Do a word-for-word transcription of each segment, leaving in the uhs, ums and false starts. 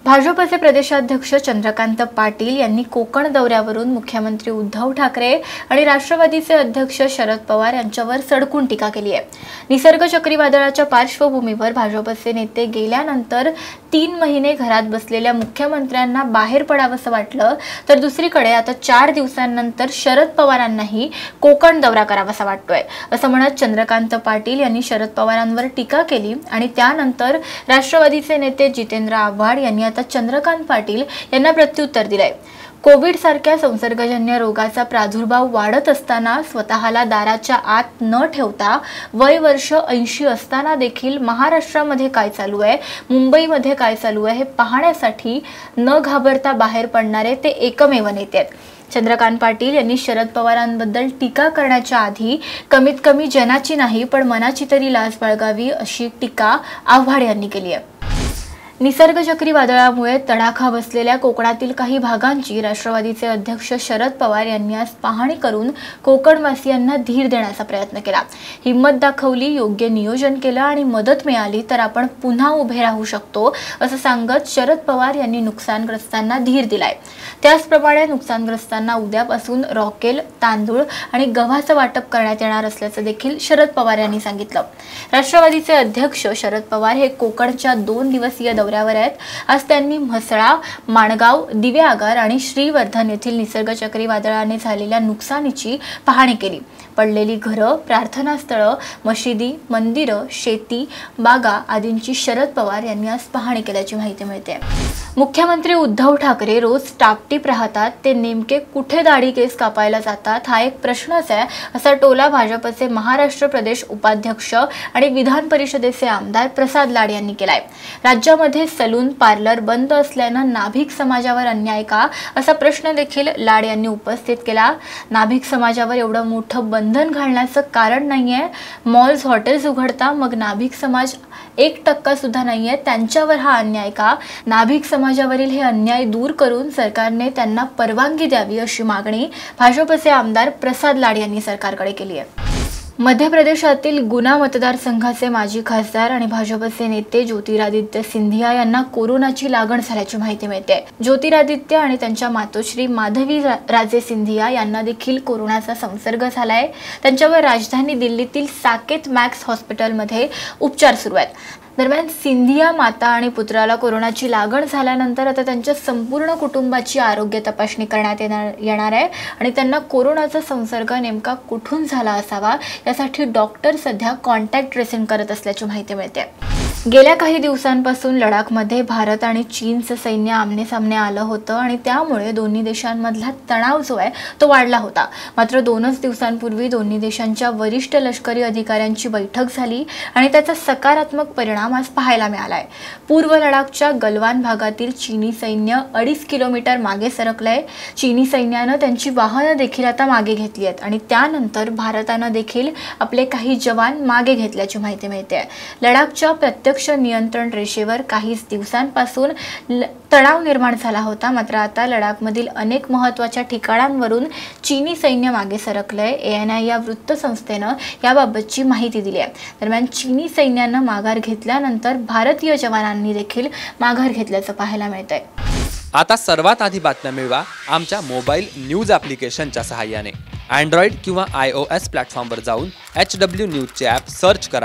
भाजपचे प्रदेशाध्यक्ष चंद्रकांत पाटील यांनी कोकण दौऱ्यावरून मुख्यमंत्री उद्धव ठाकरे आणि राष्ट्रवादीचे अध्यक्ष शरद पवार यांच्यावर सडकून टीका केली आहे। निसर्ग चक्रीवादळाच्या पार्श्वभूमीवर भाजपचे नेते गेल्यानंतर तीन महिने घरात बसलेल्या मुख्यमंत्र्यांना बाहेर पडावंसं वाटलं, तर दुसरीकडे आता चार दिवसांनंतर शरद पवारांनाही कोकण दौरा करावासा वाटतोय, असं म्हणत चंद्रकांत पाटील यांनी शरद पवारांवर टीका केली आणि त्यानंतर राष्ट्रवादीचे नेते जितेंद्र आव्हाड यांनी आता चंद्रकांत पाटील यांना प्रत्युत्तर दिलंय। कोविड सारख्या संसर्गजन्य रोगाचा प्रादुर्भाव वाढत असताना स्वतःला दाराच्या आत न ठेवता वय वर्ष ऐंशी असताना देखील महाराष्ट्रामध्ये काय चालू आहे, मुंबईमध्ये काय चालू आहे हे पाहण्यासाठी न घाबरता बाहेर पडणारे ते एकमेव नेते आहेत। चंद्रकांत पाटील यांनी शरद पवारांबद्दल टीका करण्याच्या आधी कमीत कमी जनाची नाही पण मनाची तरी लाज बाळगावी अशी टीका आव्हाड यांनी केली आहे। निसर्ग चक्रीवादळामुळे तडाखा बसलेल्या कोकणातील काही भागांची राष्ट्रवादीचे अध्यक्ष शरद पवार यांनी आज पाहणी करून कोकणवासियांना धीर देण्याचा प्रयत्न केला। हिम्मत दाखवली, योग्य नियोजन केलं आणि मदत मिळाली तर आपण पुन्हा उभे राहू शकतो असं सांगत शरद पवार यांनी नुकसानग्रस्तांना धीर दिलाय। त्याचप्रमाणे नुकसानग्रस्तांना उद्यापासून रॉकेल, तांदूळ आणि गव्हाचं वाटप करण्यात येणार असल्याचं देखील शरद पवार यांनी सांगितलं। राष्ट्रवादीचे अध्यक्ष शरद पवार हे कोकणच्या दोन दिवसीय दौऱ्यावर आहेत। आज त्यांनी म्हसळा, माणगाव, दिवेआगार आणि श्रीवर्धन येथील निसर्ग चक्रीवादळाने झालेल्या नुकसानीची पाहणी केली। पडलेली घरं, प्रार्थनास्थळं, मशिदी, मंदिरं, शेती, बागा आदींची शरद पवार यांनी आज पाहणी केल्याची माहिती मिळते। मुख्यमंत्री उद्धव ठाकरे रोज टापटीप राहतात, ते नेमके कुठे दाढी केस कापायला जातात हा एक प्रश्नच आहे, असा टोला भाजपचे महाराष्ट्र प्रदेश उपाध्यक्ष आणि विधान परिषदेचे आमदार प्रसाद लाड यांनी केलाय। राज्यामध्ये सलून, पार्लर बंद असल्यानं नाभिक समाजावर अन्याय का, असा प्रश्न देखील लाड यांनी उपस्थित केला। नाभिक समाजावर एवढं मोठं बंधन घालण्याचं कारण नाहीये। मॉल्स, हॉटेल्स उघडता, मग नाभिक समाज एक टक्का सुद्धा नाहीये, त्यांच्यावर हा अन्याय का? नाभिक समाजावरील हे अन्याय दूर करून सरकारने त्यांना परवानगी द्यावी अशी मागणी भाजपचे आमदार प्रसाद लाड यांनी सरकारकडे केली आहे। मध्य प्रदेशातील गुना मतदारसंघाचे माजी खासदार आणि भाजपचे नेते ज्योतिरादित्य सिंधिया यांना कोरोनाची लागण झाल्याची माहिती मिळते। ज्योतिरादित्य आणि त्यांच्या मातोश्री माधवी राजे सिंधिया यांना देखील कोरोनाचा संसर्ग झालाय। त्यांच्यावर राजधानी दिल्लीतील साकेत मॅक्स हॉस्पिटलमध्ये उपचार सुरू आहेत। दरम्यान सिंधिया माता आणि पुत्राला कोरोनाची लागण झाल्यानंतर आता त्यांच्या संपूर्ण कुटुंबाची आरोग्य तपासणी करण्यात येणार आहे आणि त्यांना कोरोनाचा संसर्ग नेमका कुठून झाला असावा यासाठी डॉक्टर सध्या कॉन्टॅक्ट ट्रेसिंग करत असल्याची माहिती मिळते। गेल्या काही दिवसांपासून लडाखमध्ये भारत आणि चीनचं सैन्य आमने सामने आलं होतं आणि त्यामुळे दोन्ही देशांमधला तणाव जो आहे तो वाढला होता। मात्र दोनच दिवसांपूर्वी दोन्ही देशांच्या वरिष्ठ लष्करी अधिकाऱ्यांची बैठक झाली आणि त्याचा सकारात्मक परिणाम आज पाहायला मिळालाय। पूर्व लडाखच्या गलवान भागातील चीनी सैन्य अडीच किलोमीटर मागे सरकलंय। चीनी सैन्यानं त्यांची वाहनं देखील आता मागे घेतली आहेत आणि त्यानंतर भारतानं देखील आपले काही जवान मागे घेतल्याची माहिती मिळते। लडाखच्या प्रत्येक नियंत्रण रेषेवर काही दिवसांपासून तणाव निर्माण झाला होता, मात्र आता लडाखमधील अनेक महत्त्वाच्या ठिकाणांवरून चीनी सैन्य मागे सरकलंय। एएनआय या वृत्तसंस्थेनं याबाबतची माहिती दिली आहे। दरम्यान चीनी सैन्यानं माघार घेतल्यानंतर भारतीय जवानांनी देखील माघार घेतल्याचं पाहायला मिळतंय। आता सर्वात आधी बातम्या मिळवा आमच्या मोबाईल न्यूज ॲप्लिकेशनच्या सहाय्याने। अँड्रॉइड किंवा आय ओ एस प्लॅटफॉर्मवर जाऊन एच डब्ल्यू न्यूजचे ॲप सर्च करा,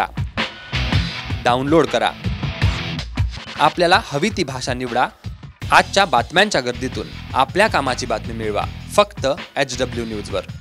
डाउनलोड करा। आपल्याला हवी ती भाषा निवडा। आजच्या बातम्यांच्या गर्दीतून आपल्या कामाची बातमी मिळवा फक्त एच डब्ल्यू न्यूजवर।